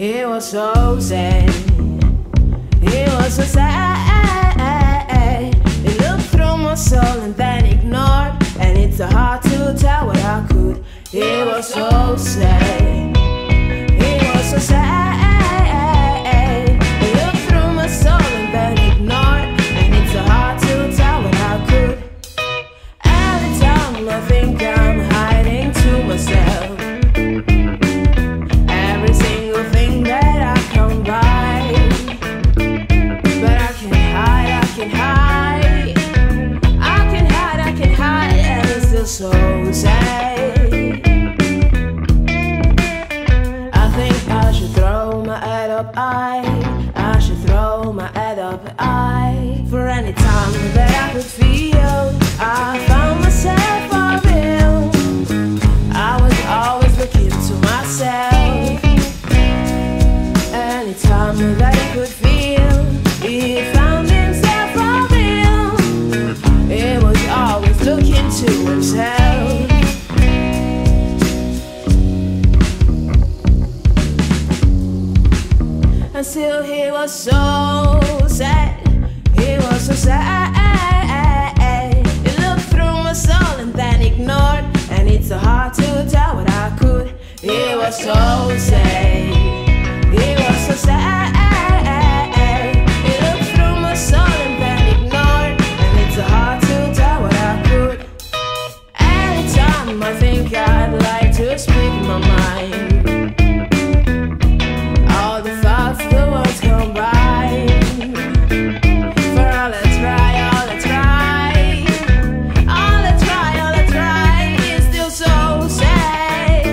It was so sad. It was so sad. It looked through my soul and then ignored. And it's so hard to tell what I could. It was so sad. It was so sad. It looked through my soul and then ignored. And it's so hard to tell what I could. Every time I think I'm hiding to myself. Every single thing that I come by. But I can hide, I can hide. I can hide, I can hide. And it's still so sad. I think I should throw my head up high. I should throw my head up high. For any time that I could feel I found myself for real. I was always looking to myself. Anytime that he could feel he found himself for real. It was always looking to himself. And still he was so sad. He was so sad. It looked through my soul and then ignored. And it's so hard to tell what I could. He was so sad. He was so sad. It looked through my soul and then ignored. And it's so hard to tell what I could. Anytime I think I'd like to speak my mind. All the thoughts, the words combine. For all I try, all I try. All I try, all I try is still so sad.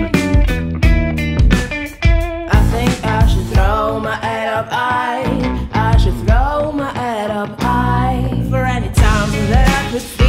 I think I should throw my head up high. I should throw my head up high. For any time that I could feel